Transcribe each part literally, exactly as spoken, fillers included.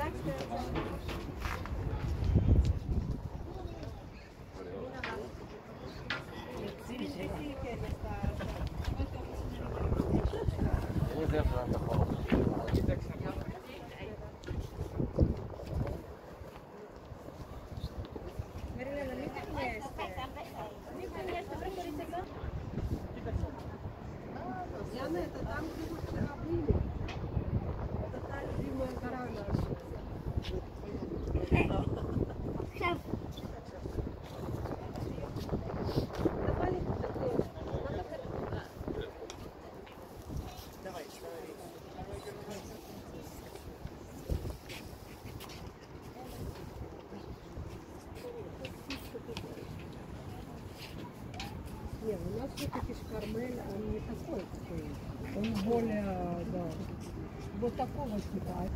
Не, у нас все-таки шкармель, он не такой, он более, да, вот такого типа.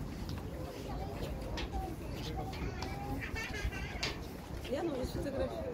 Я нужно сфотографировать.